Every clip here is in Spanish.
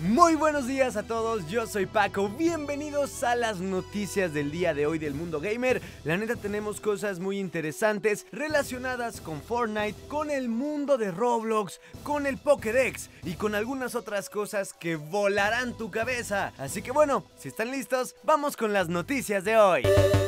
Muy buenos días a todos, yo soy Paco, bienvenidos a las noticias del día de hoy del mundo gamer. La neta tenemos cosas muy interesantes relacionadas con Fortnite, con el mundo de Roblox, con el Pokédex y con algunas otras cosas que volarán tu cabeza. Así que bueno, si están listos, vamos con las noticias de hoy.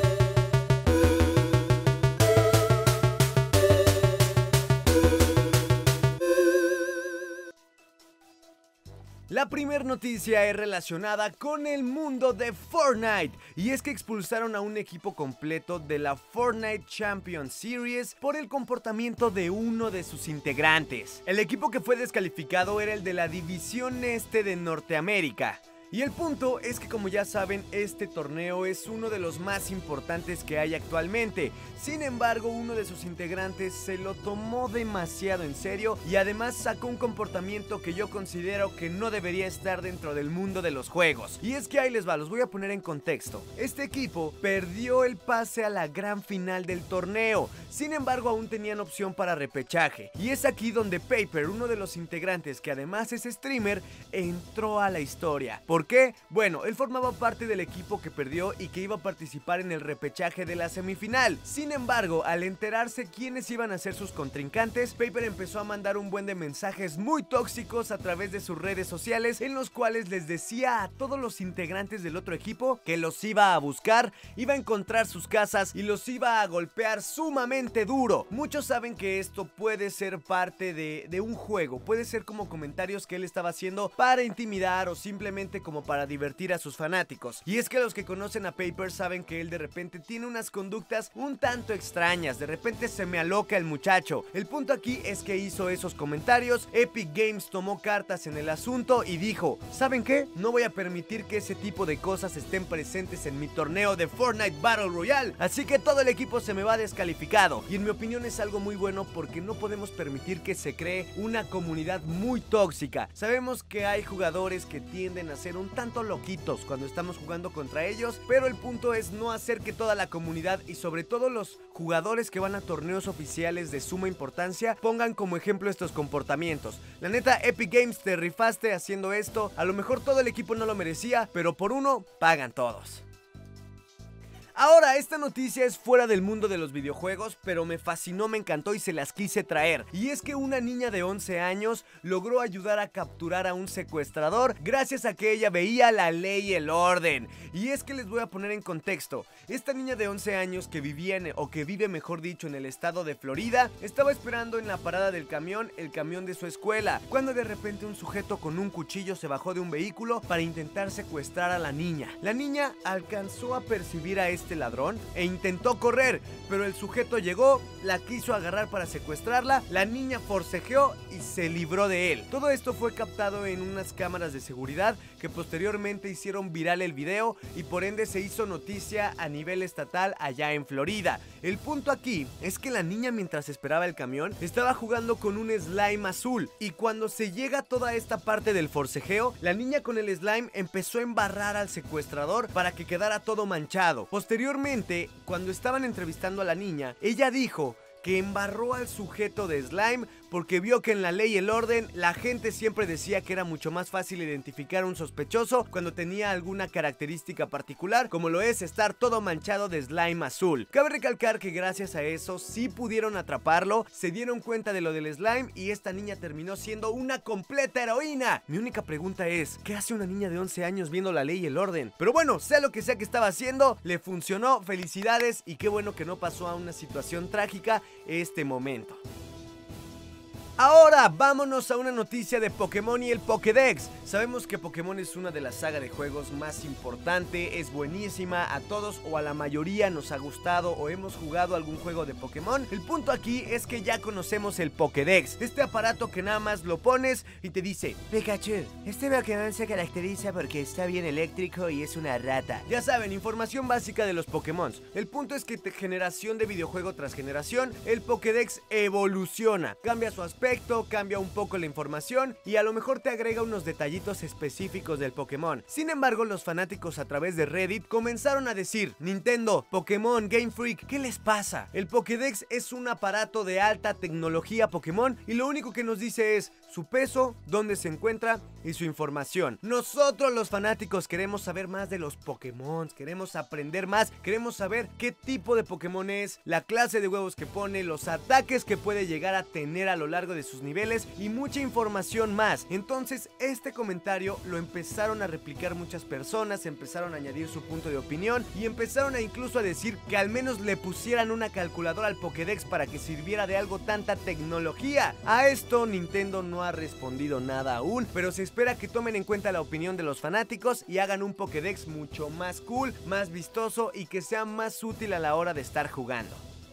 La primera noticia es relacionada con el mundo de Fortnite, y es que expulsaron a un equipo completo de la Fortnite Champions Series por el comportamiento de uno de sus integrantes. El equipo que fue descalificado era el de la División Este de Norteamérica. Y el punto es que, como ya saben, este torneo es uno de los más importantes que hay actualmente. Sin embargo, uno de sus integrantes se lo tomó demasiado en serio y además sacó un comportamiento que yo considero que no debería estar dentro del mundo de los juegos. Y es que ahí les va, los voy a poner en contexto. Este equipo perdió el pase a la gran final del torneo. Sin embargo, aún tenían opción para repechaje. Y es aquí donde Paper, uno de los integrantes que además es streamer, entró a la historia. ¿Por qué? Bueno, él formaba parte del equipo que perdió y que iba a participar en el repechaje de la semifinal. Sin embargo, al enterarse quiénes iban a ser sus contrincantes, Paper empezó a mandar un buen de mensajes muy tóxicos a través de sus redes sociales, en los cuales les decía a todos los integrantes del otro equipo que los iba a buscar, iba a encontrar sus casas y los iba a golpear sumamente duro. Muchos saben que esto puede ser parte de un juego, puede ser como comentarios que él estaba haciendo para intimidar o simplemente como para divertir a sus fanáticos. Y es que los que conocen a Paper saben que él de repente tiene unas conductas un tanto extrañas, de repente se me aloca el muchacho. El punto aquí es que hizo esos comentarios, Epic Games tomó cartas en el asunto y dijo: ¿saben qué? No voy a permitir que ese tipo de cosas estén presentes en mi torneo de Fortnite Battle Royale, así que todo el equipo se me va descalificado. Y en mi opinión es algo muy bueno porque no podemos permitir que se cree una comunidad muy tóxica. Sabemos que hay jugadores que tienden a ser un tanto loquitos cuando estamos jugando contra ellos, pero el punto es no hacer que toda la comunidad y sobre todo los jugadores que van a torneos oficiales de suma importancia pongan como ejemplo estos comportamientos. La neta, Epic Games, te rifaste haciendo esto. A lo mejor todo el equipo no lo merecía, pero por uno pagan todos. Ahora, esta noticia es fuera del mundo de los videojuegos, pero me fascinó, me encantó y se las quise traer. Y es que una niña de 11 años logró ayudar a capturar a un secuestrador gracias a que ella veía la ley y el orden. Y es que les voy a poner en contexto. Esta niña de 11 años que vivía o que vive mejor dicho en el estado de Florida, estaba esperando en la parada del camión, el camión de su escuela, cuando de repente un sujeto con un cuchillo se bajó de un vehículo para intentar secuestrar a la niña. La niña alcanzó a percibir a este ladrón e intentó correr, pero el sujeto llegó, la quiso agarrar para secuestrarla, la niña forcejeó y se libró de él. Todo esto fue captado en unas cámaras de seguridad que posteriormente hicieron viral el video y por ende se hizo noticia a nivel estatal allá en Florida. El punto aquí es que la niña, mientras esperaba el camión, estaba jugando con un slime azul, y cuando se llega a toda esta parte del forcejeo, la niña con el slime empezó a embarrar al secuestrador para que quedara todo manchado. Posteriormente, cuando estaban entrevistando a la niña, ella dijo que embarró al sujeto de slime porque vio que en la ley y el orden la gente siempre decía que era mucho más fácil identificar a un sospechoso cuando tenía alguna característica particular, como lo es estar todo manchado de slime azul. Cabe recalcar que gracias a eso sí pudieron atraparlo, se dieron cuenta de lo del slime y esta niña terminó siendo una completa heroína. Mi única pregunta es, ¿qué hace una niña de 11 años viendo la ley y el orden? Pero bueno, sea lo que sea que estaba haciendo, le funcionó, felicidades, y qué bueno que no pasó a una situación trágica este momento. Ahora vámonos a una noticia de Pokémon y el Pokédex. Sabemos que Pokémon es una de las sagas de juegos más importante, es buenísima, a todos o a la mayoría nos ha gustado o hemos jugado algún juego de Pokémon. El punto aquí es que ya conocemos el Pokédex, este aparato que nada más lo pones y te dice: Pikachu, este Pokémon se caracteriza porque está bien eléctrico y es una rata. Ya saben, información básica de los Pokémon. El punto es que generación de videojuego tras generación, el Pokédex evoluciona, cambia su aspecto, cambia un poco la información y a lo mejor te agrega unos detallitos específicos del Pokémon. Sin embargo, los fanáticos a través de Reddit comenzaron a decir: Nintendo, Pokémon, Game Freak, ¿qué les pasa? El Pokédex es un aparato de alta tecnología Pokémon y lo único que nos dice es: su peso, dónde se encuentra y su información. Nosotros los fanáticos queremos saber más de los Pokémon, queremos aprender más, queremos saber qué tipo de Pokémon es, la clase de huevos que pone, los ataques que puede llegar a tener a lo largo de sus niveles y mucha información más. Entonces este comentario lo empezaron a replicar muchas personas, empezaron a añadir su punto de opinión y empezaron a incluso a decir que al menos le pusieran una calculadora al Pokédex para que sirviera de algo tanta tecnología. A esto Nintendo no ha respondido nada aún, pero se espera que tomen en cuenta la opinión de los fanáticos y hagan un Pokédex mucho más cool, más vistoso y que sea más útil a la hora de estar jugando.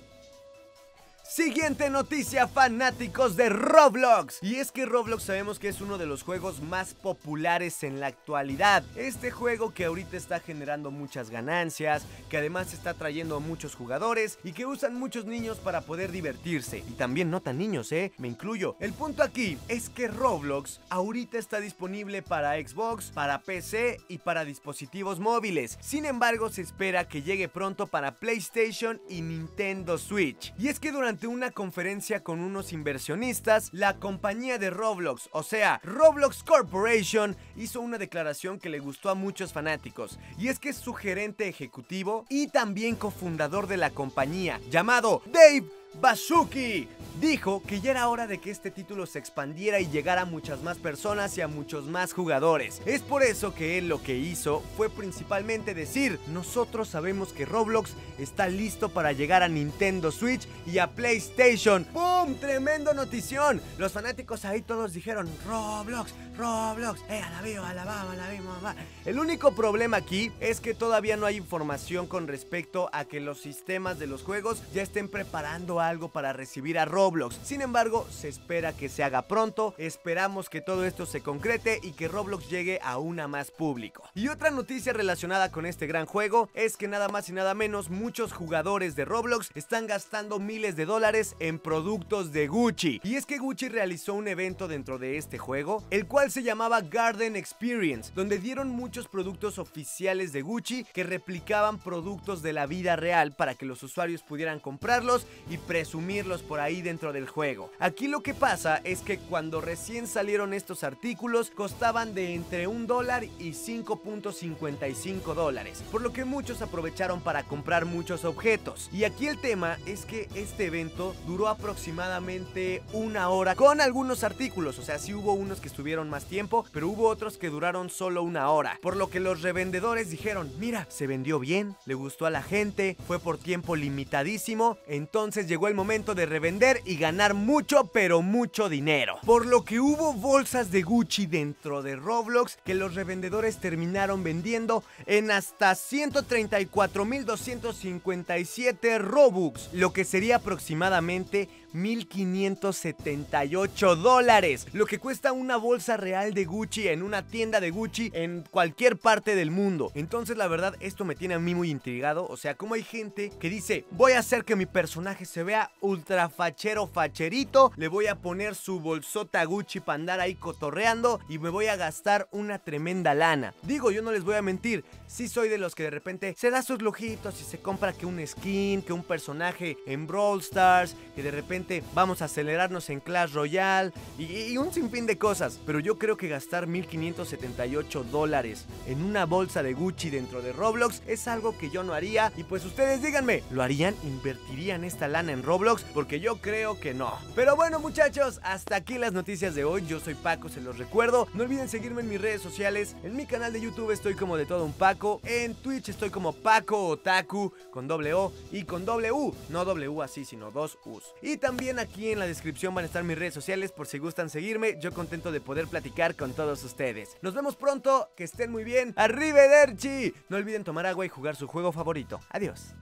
Siguiente noticia, fanáticos de Roblox. Y es que Roblox sabemos que es uno de los juegos más populares en la actualidad. Este juego que ahorita está generando muchas ganancias, que además está trayendo a muchos jugadores y que usan muchos niños para poder divertirse. Y también no tan niños, me incluyo. El punto aquí es que Roblox ahorita está disponible para Xbox, para PC y para dispositivos móviles. Sin embargo, se espera que llegue pronto para PlayStation y Nintendo Switch. Y es que durante una conferencia con unos inversionistas, la compañía de Roblox, o sea, Roblox Corporation, hizo una declaración que le gustó a muchos fanáticos. Y es que su gerente ejecutivo y también cofundador de la compañía, llamado Dave Baszucki, dijo que ya era hora de que este título se expandiera y llegara a muchas más personas y a muchos más jugadores. Es por eso que él lo que hizo fue principalmente decir: nosotros sabemos que Roblox está listo para llegar a Nintendo Switch y a PlayStation. ¡Bum! ¡Tremendo notición! Los fanáticos ahí todos dijeron: Roblox, Roblox, a la vimos, a la vimos. El único problema aquí es que todavía no hay información con respecto a que los sistemas de los juegos ya estén preparando algo para recibir a Roblox. Sin embargo, se espera que se haga pronto, esperamos que todo esto se concrete y que Roblox llegue aún a más público. Y otra noticia relacionada con este gran juego es que nada más y nada menos muchos jugadores de Roblox están gastando miles de dólares en productos de Gucci. Y es que Gucci realizó un evento dentro de este juego, el cual se llamaba Garden Experience, donde dieron muchos productos oficiales de Gucci que replicaban productos de la vida real para que los usuarios pudieran comprarlos y presumirlos por ahí dentro del juego. Aquí lo que pasa es que cuando recién salieron estos artículos costaban de entre $1 y $5.55, por lo que muchos aprovecharon para comprar muchos objetos. Y aquí el tema es que este evento duró aproximadamente una hora con algunos artículos, o sea, sí hubo unos que estuvieron más tiempo, pero hubo otros que duraron solo una hora, por lo que los revendedores dijeron: mira, se vendió bien, le gustó a la gente, fue por tiempo limitadísimo, entonces llegó el momento de revender y ganar mucho, pero mucho dinero. Por lo que hubo bolsas de Gucci dentro de Roblox que los revendedores terminaron vendiendo en hasta 134.257 Robux, lo que sería aproximadamente $1,578, lo que cuesta una bolsa real de Gucci en una tienda de Gucci en cualquier parte del mundo. Entonces la verdad esto me tiene a mí muy intrigado, o sea, como hay gente que dice: voy a hacer que mi personaje se vea ultra fachero facherito, le voy a poner su bolsota Gucci para andar ahí cotorreando y me voy a gastar una tremenda lana. Digo, yo no les voy a mentir, sí soy de los que de repente se da sus lujitos y se compra que un skin, que un personaje en Brawl Stars, que de repente vamos a acelerarnos en Clash Royale y un sinfín de cosas, pero yo creo que gastar $1,578 en una bolsa de Gucci dentro de Roblox es algo que yo no haría. Y pues ustedes díganme, ¿lo harían? ¿Invertirían esta lana en Roblox? Porque yo creo que no. Pero bueno, muchachos, hasta aquí las noticias de hoy. Yo soy Paco, se los recuerdo. No olviden seguirme en mis redes sociales. En mi canal de YouTube estoy como De Todo Un Paco. En Twitch estoy como Paco Otaku, con doble O y con doble U. No W así, sino dos U's. Y también aquí en la descripción van a estar mis redes sociales por si gustan seguirme. Yo contento de poder platicar con todos ustedes. Nos vemos pronto, que estén muy bien. ¡Arrivederci! No olviden tomar agua y jugar su juego favorito. Adiós.